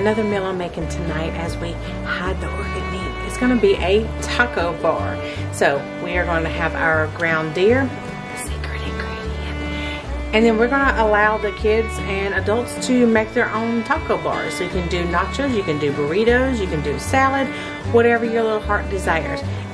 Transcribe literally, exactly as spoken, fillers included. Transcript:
another meal I'm making tonight as we hide the organ meat. It's going to be a taco bar. So we are going to have our ground deer, the secret ingredient, and then we're going to allow the kids and adults to make their own taco bars. So you can do nachos, you can do burritos, you can do salad, whatever your little heart desires.